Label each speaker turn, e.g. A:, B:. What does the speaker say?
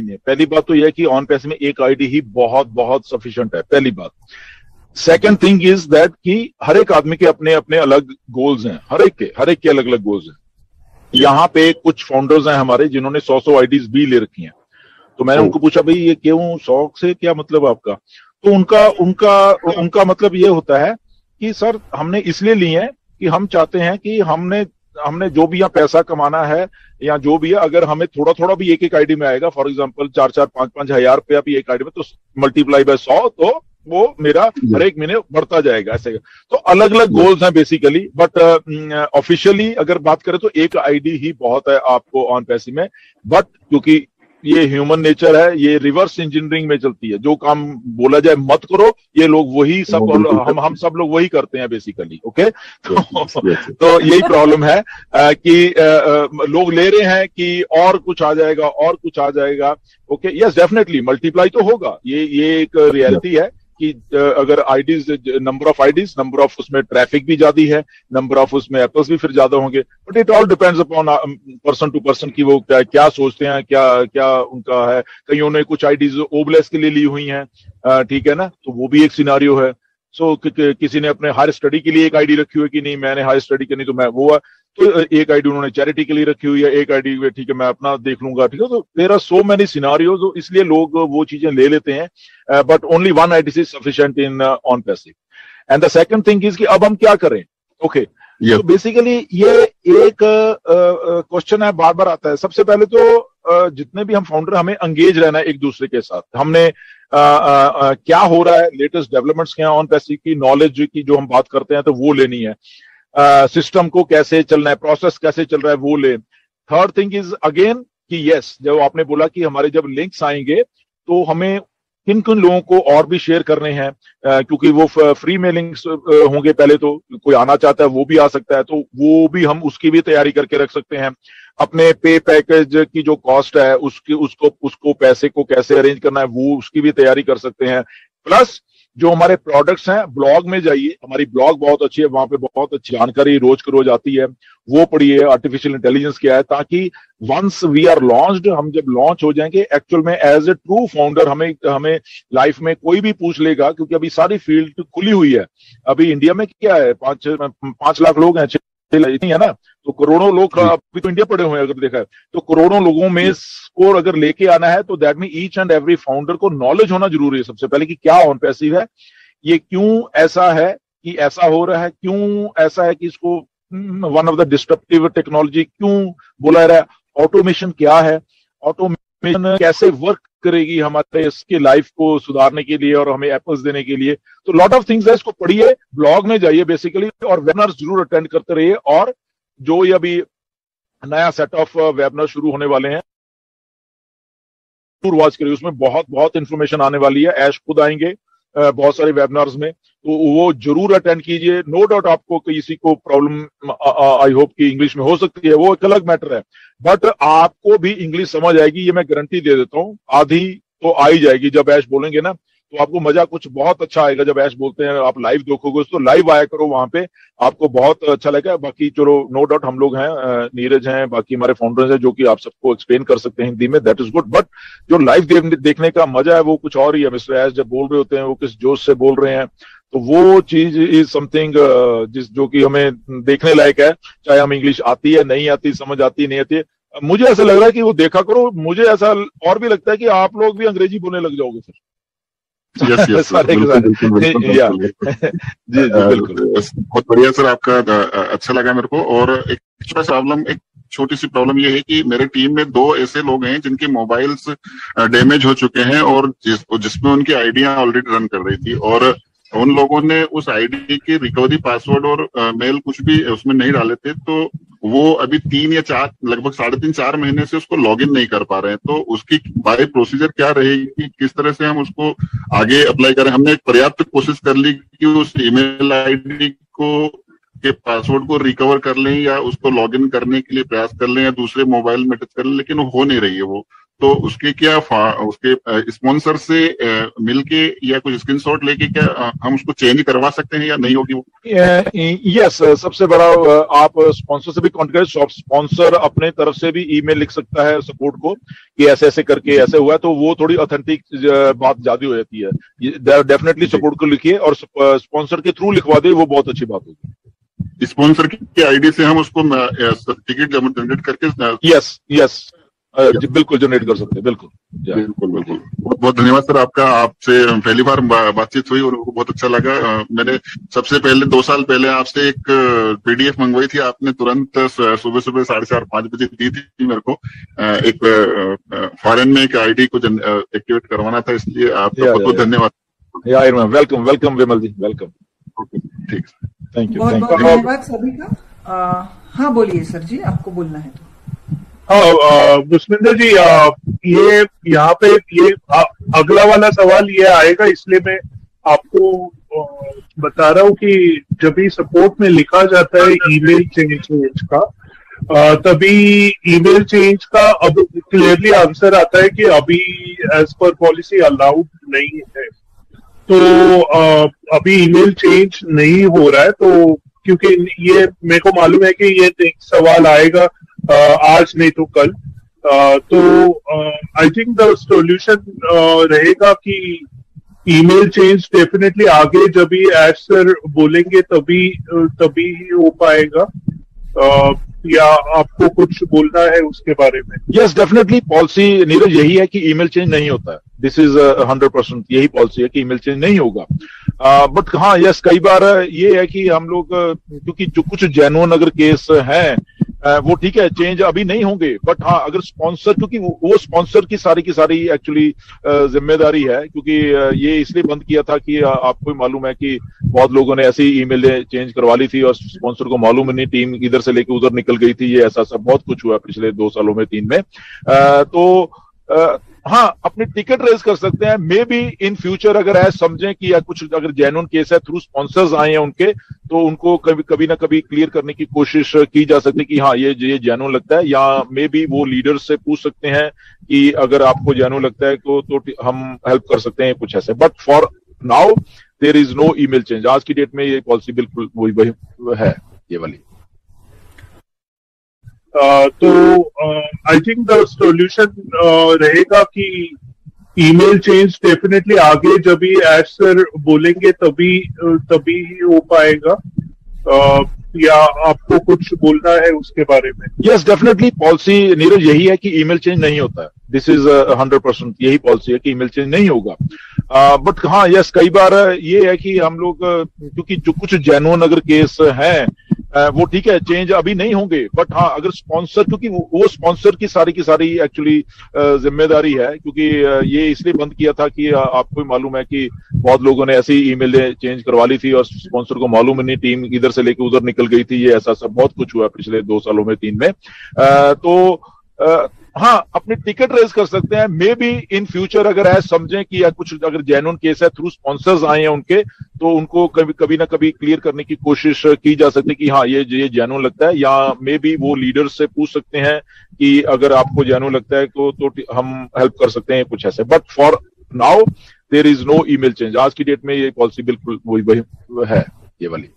A: नहीं है। पहली बात तो यह है कि ऑन पैसे में एक आईडी ही बहुत बहुत सफिशिएंट है, पहली बात। सेकंड थिंग इज दैट कि हर एक आदमी के अपने अपने अलग गोल्स हैं, हर एक के अलग अलग गोल्स हैं। यहाँ पे कुछ फाउंडर्स हैं हमारे जिन्होंने 100 आईडीज भी ले रखी हैं, तो मैंने उनको पूछा भाई ये क्यों, शौक से, क्या मतलब आपका? तो उनका मतलब ये होता है कि सर हमने इसलिए ली है कि हम चाहते हैं कि हमने जो भी यहाँ पैसा कमाना है या जो भी है, अगर हमें थोड़ा थोड़ा भी एक आईडी में आएगा, फॉर एग्जांपल 4-4, 5-5 हजार रुपया भी एक आईडी में, तो मल्टीप्लाई बाय 100, तो वो मेरा हर एक महीने बढ़ता जाएगा ऐसे। तो अलग अलग गोल्स हैं बेसिकली, बट ऑफिशियली अगर बात करें तो एक आईडी ही बहुत है आपको ऑन पैसे में। बट क्योंकि ये ह्यूमन नेचर है, ये रिवर्स इंजीनियरिंग में चलती है, जो काम बोला जाए मत करो, ये लोग वही सब, हम सब लोग वही करते हैं बेसिकली। ओके, तो यही प्रॉब्लम है कि लोग ले रहे हैं कि और कुछ आ जाएगा, और कुछ आ जाएगा। ओके, यस डेफिनेटली मल्टीप्लाई तो होगा, ये एक रियलिटी है कि अगर IDs, number of IDs, number of उसमें ट्रैफिक भी ज्यादा है, नंबर ऑफ उसमें एप्पल्स भी फिर ज्यादा होंगे। But it all depends upon person to person कि वो क्या सोचते हैं, क्या उनका है। कईयों ने कुछ आईडीज ओबलेस के लिए ली हुई हैं, ठीक है ना, तो वो भी एक सिनारियो है। सो किसी ने अपने हायर स्टडी के लिए एक आईडी रखी हुई कि नहीं मैंने हायर स्टडी करनी तो मैं वो है, तो एक आईडी उन्होंने चैरिटी के लिए रखी हुई है, एक आईडी ठीक है मैं अपना देख लूंगा, ठीक है। तो there are so many scenarios, इसलिए लोग वो चीजें ले लेते हैं, but only one ID is sufficient in on passive. And the second thing is कि अब हम क्या करें। ओके, तो बेसिकली ये एक क्वेश्चन है, बार बार आता है। सबसे पहले तो जितने भी हम फाउंडर, हमें एंगेज रहना है एक दूसरे के साथ। हमने क्या हो रहा है, लेटेस्ट डेवलपमेंट्स क्या है ऑन पैसिव की, नॉलेज की जो हम बात करते हैं तो वो लेनी है। सिस्टम को कैसे चलना है, प्रोसेस कैसे चल रहा है, वो ले। थर्ड थिंग इज अगेन कि यस, जब आपने बोला कि हमारे जब लिंक्स आएंगे तो हमें किन किन लोगों को और भी शेयर करने हैं, क्योंकि वो फ्री में लिंक्स होंगे। पहले तो कोई आना चाहता है वो भी आ सकता है, तो वो भी हम उसकी भी तैयारी करके रख सकते हैं। अपने पे पैकेज की जो कॉस्ट है उसको पैसे को कैसे अरेंज करना है, वो उसकी भी तैयारी कर सकते हैं। प्लस जो हमारे प्रोडक्ट्स हैं, ब्लॉग में जाइए, हमारी ब्लॉग बहुत अच्छी है, वहां पे बहुत अच्छी जानकारी रोज की रोज आती है, वो पढ़िए। आर्टिफिशियल इंटेलिजेंस क्या है, ताकि वंस वी आर लॉन्च्ड, हम जब लॉन्च हो जाएंगे एक्चुअल में एज ए ट्रू फाउंडर, हमें लाइफ में कोई भी पूछ लेगा, क्योंकि अभी सारी फील्ड खुली हुई है। अभी इंडिया में क्या है, 5 लाख लोग हैं, नहीं है ना, तो करोड़ों लोग अभी तो इंडिया पड़े हुए हैं अगर देखा है, तो करोड़ों लोगों में स्कोर अगर लेके आना है, तो that mean each and every founder को नॉलेज होना जरूरी है सबसे पहले कि क्या ऑन पैसिव है, ये क्यों ऐसा है कि ऐसा हो रहा है, क्यों ऐसा है कि इसको one of the disruptive technology क्यों बोला जा रहा है, ऑटोमेशन क्या है, ऑटोमेशन कैसे वर्क करेगी हमारे इसके लाइफ को सुधारने के लिए और हमें एप्पल्स देने के लिए। तो लॉट ऑफ थिंग्स है, इसको पढ़िए, ब्लॉग में जाइए बेसिकली, और वेबिनार्स जरूर अटेंड करते रहिए। और जो ये अभी नया सेट ऑफ वेबिनार शुरू होने वाले हैं, जरूर वॉच करिए, उसमें बहुत बहुत इंफॉर्मेशन आने वाली है। ऐश खुद आएंगे बहुत सारे वेबिनार्स में, तो वो जरूर अटेंड कीजिए। नो डाउट आपको किसी को प्रॉब्लम आई होप कि इंग्लिश में हो सकती है, वो एक अलग मैटर है, बट आपको भी इंग्लिश समझ आएगी, ये मैं गारंटी दे देता हूँ। आधी तो आ ही जाएगी जब ऐश बोलेंगे ना, तो आपको मजा कुछ बहुत अच्छा आएगा। जब ऐश बोलते हैं आप लाइव देखोगे, तो लाइव आया करो, वहां पे आपको बहुत अच्छा लगेगा। बाकी चलो नो डाउट हम लोग हैं, नीरज हैं, बाकी हमारे फाउंडर्स हैं जो कि आप सबको एक्सप्लेन कर सकते हैं हिंदी में, दैट इज गुड। बट जो लाइव देखने का मजा है वो कुछ और ही है। मिस्टर ऐश जब बोल रहे होते हैं वो किस जोश से बोल रहे हैं, तो वो चीज इज समथिंग जो कि हमें देखने लायक है, चाहे हम इंग्लिश आती है नहीं आती, समझ आती है नहीं आती है। मुझे ऐसा लग रहा है कि वो देखा करो, मुझे ऐसा और भी लगता है कि आप लोग भी अंग्रेजी बोलने लग जाओगे फिर।
B: यस यस जी बिल्कुल, बहुत बढ़िया सर, आपका अच्छा लगा मेरे को। और एक छोटी सी प्रॉब्लम ये है कि मेरे टीम में 2 ऐसे लोग हैं जिनके मोबाइल्स डैमेज हो चुके हैं, और जिसमें उनकी आईडियां ऑलरेडी रन कर रही थी, और उन लोगों ने उस आईडी के रिकवरी पासवर्ड और मेल कुछ भी उसमें नहीं डाले थे, तो वो अभी 3 या 4 लगभग 3.5-4 महीने से उसको लॉगिन नहीं कर पा रहे हैं। तो उसकी बाय प्रोसीजर क्या रहेगी, किस तरह से हम उसको आगे अप्लाई करें? हमने पर्याप्त कोशिश कर ली कि उस ईमेल आईडी को के पासवर्ड को रिकवर कर लें, या उसको लॉगिन करने के लिए प्रयास कर लें, या दूसरे मोबाइल में टच कर लें, लेकिन वो हो नहीं रही है वो। तो उसके क्या उसके स्पॉन्सर से मिलके या कुछ स्क्रीनशॉट लेके क्या हम उसको चेंज करवा सकते हैं या नहीं होगी वो?
A: यस, सबसे बड़ा आप स्पॉन्सर से भी कांटेक्ट करें। स्पॉन्सर अपने तरफ से भी ईमेल लिख सकता है सपोर्ट को कि ऐसे ऐसे करके ऐसे हुआ, तो वो थोड़ी ऑथेंटिक बात ज्यादा हो जाती है। डेफिनेटली सपोर्ट को लिखिए और स्पॉन्सर के थ्रू लिखवा दे, वो बहुत अच्छी बात होगी।
B: स्पॉन्सर की आईडी से हम उसको टिकट जनरेट करके
A: यस यस बिल्कुल जनरेट कर सकते हैं, बिल्कुल
B: बिल्कुल बिल्कुल। बहुत बहुत धन्यवाद सर आपका। आपसे पहली बार बातचीत हुई और उनको बहुत अच्छा लगा। मैंने सबसे पहले 2 साल पहले आपसे एक पीडीएफ मंगवाई थी, आपने तुरंत सुबह सुबह 4:30-5 बजे दी थी मेरे को। एक फॉरेन में एक आईडी को एक्टिवेट करवाना था, इसलिए आपका बहुत बहुत धन्यवाद।
A: Welcome welcome Vimal ji, welcome.
B: Okay, ठीक,
A: थैंक यू।
C: बहुत बहुत धन्यवाद सभी का। हाँ बोलिए सर जी, आपको बोलना है तो।
D: हाँ पुष्पिंदर जी, ये यहाँ पे ये अगला वाला सवाल ये आएगा, इसलिए मैं आपको बता रहा हूँ कि जब भी सपोर्ट में लिखा जाता है ईमेल चेंज का, तभी ईमेल चेंज का अब क्लियरली आंसर आता है कि अभी एज पर पॉलिसी अलाउड नहीं है। तो अभी ईमेल चेंज नहीं हो रहा है, तो क्योंकि ये मेरे को मालूम है कि ये सवाल आएगा आज नहीं तो कल, तो आई थिंक द सॉल्यूशन रहेगा कि ईमेल चेंज डेफिनेटली आगे जब भी एज सर बोलेंगे तभी ही हो पाएगा, या आपको कुछ बोलना है उसके बारे में?
A: यस, डेफिनेटली पॉलिसी नीरज यही है कि ईमेल चेंज नहीं होता है। दिस इज 100% यही पॉलिसी है कि ईमेल चेंज नहीं होगा। बट हाँ, यस, कई बार ये है कि हम लोग क्योंकि जो कुछ जेन्युइन अगर केस हैं वो ठीक है, चेंज अभी नहीं होंगे, बट हाँ अगर स्पॉन्सर, क्योंकि वो स्पॉन्सर की सारी एक्चुअली जिम्मेदारी है, क्योंकि ये इसलिए बंद किया था कि आपको मालूम है कि बहुत लोगों ने ऐसी ईमेल चेंज करवा ली थी और स्पॉन्सर को मालूम नहीं, टीम इधर से लेके उधर निकल गई थी। ये ऐसा सब बहुत कुछ हुआ पिछले 2 सालों में, 3 में। तो हाँ, अपनी टिकट रेज कर सकते हैं। मे बी इन फ्यूचर अगर ऐसा समझें कि या कुछ अगर जेन्युइन केस है, थ्रू स्पॉन्सर्स आए हैं उनके, तो उनको कभी ना कभी क्लियर करने की कोशिश की जा सकती है कि हाँ ये जेन्युइन लगता है, या मे बी वो लीडर्स से पूछ सकते हैं कि अगर आपको जेन्युइन लगता है तो हम हेल्प कर सकते हैं, कुछ ऐसे। But for now there is no email change. आज की डेट में ये पॉलिसी बिल्कुल वही है, ये वाली।
D: तो आई थिंक द सॉल्यूशन रहेगा कि ईमेल चेंज डेफिनेटली आगे जब भी एज सर बोलेंगे तभी ही हो पाएगा, या आपको कुछ बोलना है उसके बारे में?
A: यस, डेफिनेटली पॉलिसी नीरज यही है कि ईमेल चेंज नहीं होता है। दिस इज 100% यही पॉलिसी है कि ईमेल चेंज नहीं होगा। बट हाँ, यस, कई बार ये है कि हम लोग क्योंकि जो कुछ जेन्युइन अगर केस हैं वो ठीक है, चेंज अभी नहीं होंगे, बट हाँ अगर स्पॉन्सर, क्योंकि वो स्पॉन्सर की सारी एक्चुअली जिम्मेदारी है, क्योंकि ये इसलिए बंद किया था कि आपको मालूम है कि बहुत लोगों ने ऐसी ईमेल चेंज करवा ली थी और स्पॉन्सर को मालूम नहीं, टीम इधर से लेके उधर निकल गई थी। ये ऐसा सब बहुत कुछ हुआ पिछले 2 सालों में, 3 में। तो हाँ, अपनी टिकट रेज कर सकते हैं। मे बी इन फ्यूचर अगर ऐसा समझें कि या कुछ अगर जेन्युइन केस है, थ्रू स्पॉन्सर्स आए हैं उनके, तो उनको कभी ना कभी क्लियर करने की कोशिश की जा सकती है कि हाँ ये जेन्युइन लगता है, या मे बी वो लीडर्स से पूछ सकते हैं कि अगर आपको जेन्युइन लगता है तो हम हेल्प कर सकते हैं, कुछ ऐसे। But for now there is no email change. आज की डेट में ये पॉलिसी बिल्कुल वही है, ये वाली।